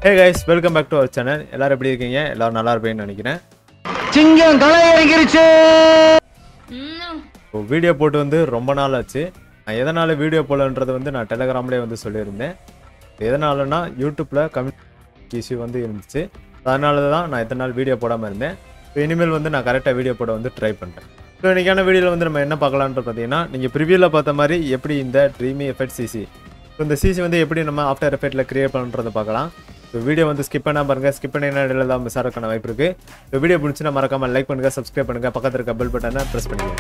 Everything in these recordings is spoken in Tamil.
Hey guys, welcome back to our channel. எல்லாரும் எப்படி இருக்கீங்க? எல்லாரும் நல்லா இருப்பீங்கன்னு நினைக்கிறேன். சிங்கம் களை இறங்கிருச்சு. வீடியோ போட்டு வந்து ரொம்ப நாள் ஆச்சு. நான் எதனால வீடியோ போடலன்றது வந்து நான் டெலிகிராம்லயே வந்து சொல்லியிருந்தேன். எதனாலனா யூடியூப்ல கம்யூனிட்டி இஷ்யூ வந்து இருந்துச்சு. அதனால தான் நான் இத்தனை நாள் வீடியோ போடாம இருந்தேன். இனிமேல் வந்து நான் கரெக்டாக வீடியோ போட வந்து ட்ரை பண்ணுறேன். ஸோ இன்றைக்கான வீடியோவில் வந்து நம்ம என்ன பார்க்கலான்றது பார்த்தீங்கன்னா, நீங்கள் ப்ரிவியூவில் பார்த்த மாதிரி எப்படி இந்த ட்ரீமி எஃபெக்ட் சிசி, ஸோ இந்த சிசி வந்து எப்படி நம்ம ஆஃப்டர் எஃபெக்ட்டில் கிரியேட் பண்ணுறதை பார்க்கலாம். ஸோ வீடியோ வந்து ஸ்கிப் பண்ணால் பாருங்கள். ஸ்கிப் பண்ண இடையில தான் மிஸ் ஆகிறக்கான வாய்ப்பு இருக்குது. ஸோ வீடியோ பிடிச்சினா மறக்காமல் லைக் பண்ணுங்கள், சப்ஸ்கிரைப் பண்ணுங்கள், பக்கத்தில் இருக்க பெல் பட்டனை ப்ரெஸ் பண்ணுங்கள்.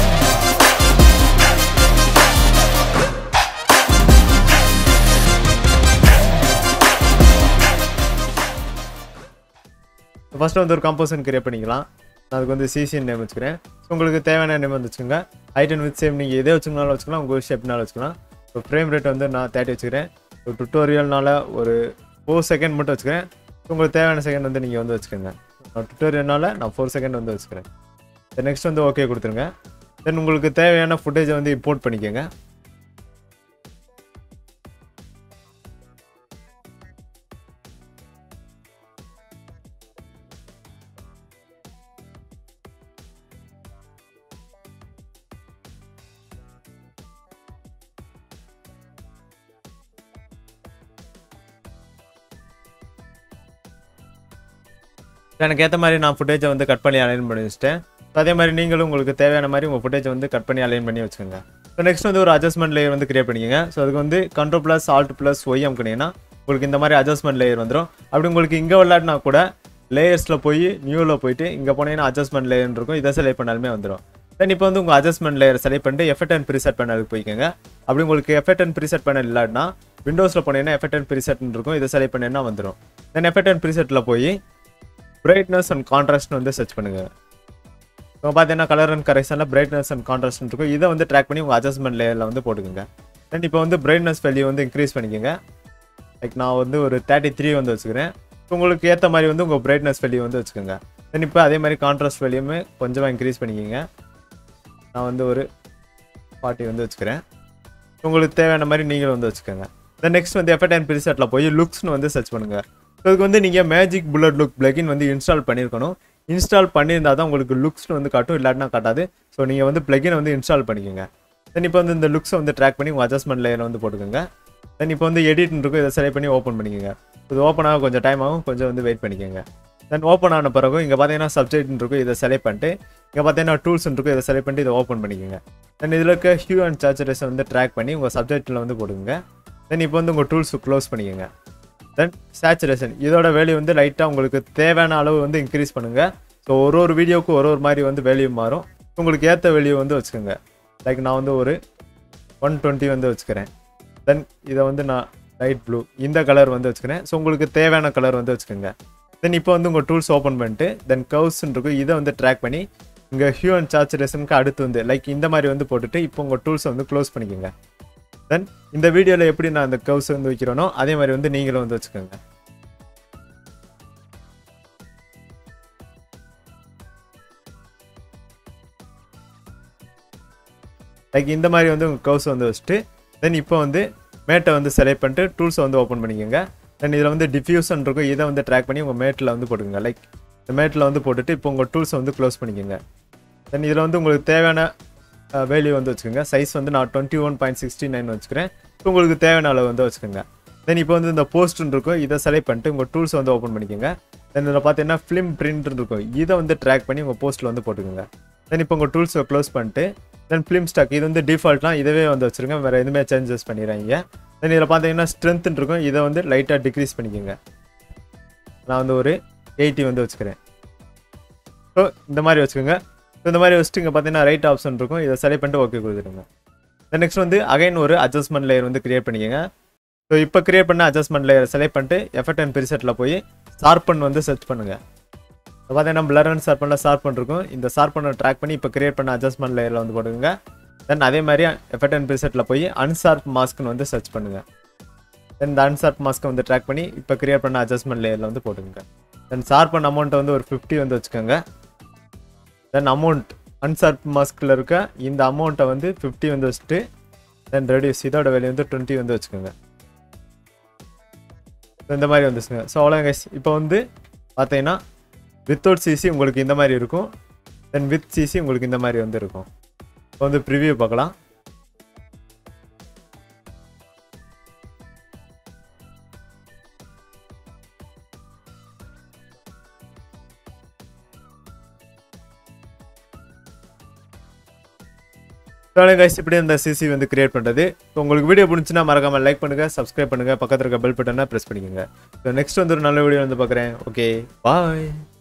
ஃபஸ்ட்டு வந்து ஒரு காம்போசன் கிரியேட் பண்ணிக்கலாம். நான் அதுக்கு வந்து சிசின்னு நேம் வச்சுக்கிறேன். ஸோ உங்களுக்கு தேவையான நேம் வந்து வச்சுக்கோங்க. ஹைட் அண்ட் வித் சேம் நீங்கள் எதே வச்சுக்கனாலும் வச்சுக்கலாம், உங்கள் ஷேப்னாலும் வச்சுக்கலாம். ஸோ ஃப்ரேம் ரேட் வந்து நான் 30 வச்சுக்கிறேன். ஸோ டுட்டோரியல்னால ஒரு 4 செகண்ட் மட்டும் வச்சுக்கிறேன். ஸோ உங்களுக்கு தேவையான செகண்ட் வந்து நீங்கள் வந்து வச்சுக்கோங்க. டுட்டோரியல்னால நான் 4 செகண்ட் வந்து வச்சுக்கிறேன். நெக்ஸ்ட் வந்து ஓகே கொடுத்துருங்க. தென் உங்களுக்கு தேவையான ஃபுட்டேஜை வந்து இம்போர்ட் பண்ணிக்கோங்க. எனக்கு ஏற்ற மாதிரி நான் ஃபுட்டேஜை வந்து கட் பண்ணி அலைன் பண்ணி வச்சுட்டேன். ஸோ அதே மாதிரி நீங்களும் உங்களுக்கு தேவையான மாதிரி உங்கள் ஃபுட்டேஜை வந்து கட் பண்ணி அலைன் பண்ணி வச்சுக்கோங்க. ஸோ நெக்ஸ்ட் வந்து ஒரு அட்ஜஸ்ட்மெண்ட் லேயர் வந்து கிரியேட் பண்ணிக்கோங்க. ஸோ அதுக்கு வந்து Ctrl+Alt+Y அமுக்குனீங்கன்னா உங்களுக்கு இந்த மாதிரி அட்ஜஸ்ட்மெண்ட் லேயர் வந்துடும். அப்படி உங்களுக்கு இங்கே விளையாடினா கூட லேயர்ஸில் போய் நியூவில் போயிட்டு இங்கே போனீங்கன்னா அட்ஜஸ்ட்மெண்ட் லேயர் இருக்கும். இதை செலக்ட் பண்ணாலுமே வந்துடும். தென் இப்போ வந்து உங்கள் அட்ஜஸ்ட்மெண்ட் லேயர் செலக்ட் பண்ணிட்டு எஃபெக்ட் அண்ட் ப்ரீசெட் பேனலுக்கு போய்க்கோங்க. அப்படி உங்களுக்கு எஃபெக்ட் அண்ட் ப்ரீசெட் பேனல் இல்லாட்டினா விண்டோஸில் போனீங்கன்னா எஃபெக்ட் அண்ட் ப்ரீசெட்னு இருக்கும். இதை செலக்ட் பண்ணினா வந்துடும். தென் எஃபெக்ட் அண்ட் ப்ரீசெட்டில் போய் பிரைட்னஸ் அண்ட் கான்ட்ராஸ்ட் வந்து சர்ச் பண்ணுங்க. இப்போ பார்த்தீங்கன்னா கலர் அண்ட் கரெக்ஷனில் பிரைட்னஸ் அண்ட் கான்ட்ராஸ்ட் இருக்கும். இதை வந்து ட்ராக் பண்ணி உங்கள் அட்ஜஸ்ட்மெண்ட் லேயரில் வந்து போட்டுக்கோங்க. தென் இப்போ வந்து பிரைட்னஸ் வேல்யூ வந்து இன்க்ரீஸ் பண்ணிக்கோங்க. லைக் நான் வந்து ஒரு 33 வந்து வச்சுக்கிறேன். உங்களுக்கு ஏற்ற மாதிரி வந்து உங்கள் பிரைட்னஸ் வேல்யூ வந்து வச்சுக்கோங்க. தென் இப்போ அதே மாதிரி கான்ட்ராஸ்ட் வேல்யூமே கொஞ்சமாக இன்க்ரீஸ் பண்ணிக்கோங்க. நான் வந்து ஒரு 40 வந்து வச்சுக்கிறேன். உங்களுக்கு தேவையான மாதிரி நீங்களும் வந்து வச்சுக்கோங்க. தென் நெக்ஸ்ட் வந்து எஃபெக்ட் அண்ட் ப்ரீசெட்டில் போய் லுக்ஸ்னு வந்து சர்ச் பண்ணுங்கள். இதுக்கு வந்து நீங்கள் மேஜிக் புல்லட் லுக் பிளகின் வந்து இன்ஸ்டால் பண்ணியிருக்கணும். இன்ஸ்டால் பண்ணியிருந்தால் தான் உங்களுக்கு லுக்ஸ்னு வந்து காட்டும், இல்லாட்டினா காட்டாது. ஸோ நீங்கள் வந்து பிளகினை வந்து இன்ஸ்டால் பண்ணிக்கோங்க. தென் இப்போ வந்து இந்த லுக்ஸை வந்து ட்ராக் பண்ணி உங்கள் அட்ஜஸ்ட்மெண்ட் லேயரில் வந்து போட்டுக்கோங்க. தென் இப்போ வந்து எடிட்னு இருக்கும், இதை செலக்ட் பண்ணி ஓப்பன் பண்ணிக்கோங்க. இது ஓப்பன் ஆக கொஞ்சம் டைம் ஆகும், கொஞ்சம் வந்து வெயிட் பண்ணிக்கோங்க. தென் ஓப்பன் ஆன பிறகு இங்கே பார்த்தீங்கன்னா சப்ஜெக்ட்னு இருக்கும், இதை செலக்ட் பண்ணிட்டு இங்கே பார்த்தீங்கன்னா டூல்ஸ் இருக்கும், இதை செலக்ட் பண்ணிட்டு இதை ஓப்பன் பண்ணிக்கோங்க. தென் இதில் இருக்க ஹியூ அண்ட் சேச்சுரேஷன் வந்து ட்ராக் பண்ணி உங்கள் சப்ஜெக்டில் வந்து போடுங்க. தென் இப்போ வந்து உங்கள் டூல்ஸ் க்ளோஸ் பண்ணிக்கோங்க. தென் சேச்சுரேஷன் இதோட வேல்யூ வந்து லைட்டாக உங்களுக்கு தேவையான அளவு வந்து இன்க்ரீஸ் பண்ணுங்கள். ஸோ ஒரு வீடியோவுக்கு ஒரு மாதிரி வந்து வேல்யூ மாறும். உங்களுக்கு ஏற்ற வேல்யூ வந்து வச்சுக்கோங்க. லைக் நான் வந்து ஒரு 120 வந்து வச்சுக்கிறேன். தென் இதை வந்து நான் லைட் ப்ளூ இந்த கலர் வந்து வச்சுக்கிறேன். ஸோ உங்களுக்கு தேவையான கலர் வந்து வச்சுக்கோங்க. தென் இப்போ வந்து உங்கள் டூல்ஸ் ஓப்பன் பண்ணிட்டு தென் கர்வ்ஸ்ன்னு இருக்கும், இதை வந்து ட்ராக் பண்ணி இங்கே ஹியூ அண்ட் சேச்சுரேஷனுக்கு அடுத்து வந்து லைக் இந்த மாதிரி வந்து போட்டுட்டு இப்போ உங்கள் டூல்ஸை வந்து க்ளோஸ் பண்ணிக்கோங்க. தென் இந்த வீடியோவில் எப்படி நான் அந்த கர்வ்ஸ் வந்து வைக்கிறேனோ அதே மாதிரி வந்து நீங்களும் வந்து வச்சுக்கோங்க. லைக் இந்த மாதிரி வந்து உங்கள் கர்வ்ஸ் வந்து வச்சுட்டு தென் இப்போ வந்து மேட்டை வந்து செலக்ட் பண்ணிட்டு டூல்ஸை வந்து ஓப்பன் பண்ணிக்கோங்க. தென் இதில் வந்து டிஃப்யூஷன் இருக்கும், இதை வந்து ட்ராக் பண்ணி உங்கள் மேட்டில் வந்து போட்டுக்கோங்க. லைக் இந்த மேட்டில் வந்து போட்டுட்டு இப்போ உங்கள் டூல்ஸை வந்து க்ளோஸ் பண்ணிக்கோங்க. தென் இதில் வந்து உங்களுக்கு தேவையான வேல்யூ வந்து வச்சுக்கோங்க. சைஸ் வந்து நான் 21.69 வச்சுக்கிறேன். இப்போ உங்களுக்கு தேவையான அளவு வந்து வச்சுக்கோங்க. தென் இப்போ வந்து இந்த போஸ்ட்னு இருக்கும், இதை செலக்ட் பண்ணிட்டு உங்கள் டூல்ஸ் வந்து ஓப்பன் பண்ணிக்கோங்க. தென் இதில் பார்த்தீங்கன்னா ஃபிலிம் பிரிண்ட் இருக்கும், இதை வந்து ட்ராக் பண்ணி உங்கள் போஸ்ட்டில் வந்து போட்டுக்கோங்க. தென் இப்போ உங்கள் டூல்ஸை க்ளோஸ் பண்ணிட்டு தென் ஃபிலிம் ஸ்டாக் இது வந்து டிஃபால்ட்லாம் இதுவே வந்து வச்சுருங்க, வேறு எதுவுமே சேஞ்சஸ் பண்ணிடுறாங்க. தென் இதில் பார்த்தீங்கன்னா ஸ்ட்ரென்த்னு இருக்கும், இதை வந்து லைட்டாக டிக்ரீஸ் பண்ணிக்கோங்க. நான் வந்து ஒரு 80 வந்து வச்சுக்கிறேன். ஸோ இந்த மாதிரி வச்சுக்கோங்க. இந்த மாதிரி வச்சுட்டு இங்கே பார்த்தீங்கன்னா ரைட் ஆப்ஷன் இருக்கும், இதை செலக்ட் பண்ணிட்டு ஓகே கொடுத்துருங்க. நெக்ஸ்ட் வந்து அகைன் ஒரு அட்ஜஸ்ட்மெண்ட் லேயர் வந்து கிரியேட் பண்ணிக்கோங்க. ஸோ இப்போ கிரியேட் பண்ண அட்ஜஸ்ட்மெண்ட் லேயர் செலக்ட் பண்ணிட்டு எஃபெக்ட் அண்ட் ப்ரீசெட்டில் போய் ஷார்பன் வந்து சர்ச் பண்ணுங்கள். இப்போ பார்த்தீங்கன்னா பிளர் அண்ட் ஷார்பனில் ஷார்பன் இருக்கும், இந்த ஷார்பனை ட்ராக் பண்ணி இப்போ கிரியேட் பண்ண அட்ஜஸ்ட்மெண்ட் லேயரில் வந்து போட்டுக்கோங்க. தென் அதே மாதிரி எஃபெக்ட் அண்ட் ப்ரீசெட்டில் போய் அன்ஷார்ப் மாஸ்க்னு வந்து சர்ச் பண்ணுங்கள். தென் இந்த அன்ஷார்ப் மாஸ்க்கை வந்து ட்ராக் பண்ணி இப்போ கிரியேட் பண்ண அட்ஜஸ்ட்மெண்ட் லேயரில் வந்து போட்டுக்கோங்க. தென் ஷார்பன் அமௌண்ட்டை வந்து ஒரு 50 வந்து வச்சுக்கோங்க. தென் அமௌண்ட் அன்ஷார்ப் மாஸ்கில் இருக்க இந்த அமௌண்ட்டை வந்து 50 வந்து வச்சுட்டு தென் ரெடியூஸ் இதோட வேல்யூ வந்து 20 வந்து வச்சுக்கோங்க. இந்த மாதிரி வந்துச்சுங்க. ஸோ அவ்வளோ கைஸ். இப்போ வந்து பார்த்தீங்கன்னா வித்தவுட் சிசி உங்களுக்கு இந்த மாதிரி இருக்கும், தென் வித் சிசி உங்களுக்கு இந்த மாதிரி வந்து இருக்கும். இப்போ வந்து ப்ரிவியூ பார்க்கலாம். கைஸ் இப்படி இந்த சிசி வந்து கிரியேட் பண்ணுறது. ஸோ உங்களுக்கு வீடியோ பிடிச்சுன்னா மறக்காமல் லைக் பண்ணுங்கள், சப்ஸ்கிரைப் பண்ணுங்கள், பக்கத்தில் இருக்க பெல் பட்டனை ப்ரெஸ் பண்ணிக்கோங்க. ஸோ நெக்ஸ்ட் வந்து ஒரு நல்ல வீடியோ வந்து பார்க்குறேன். ஓகே பாய்.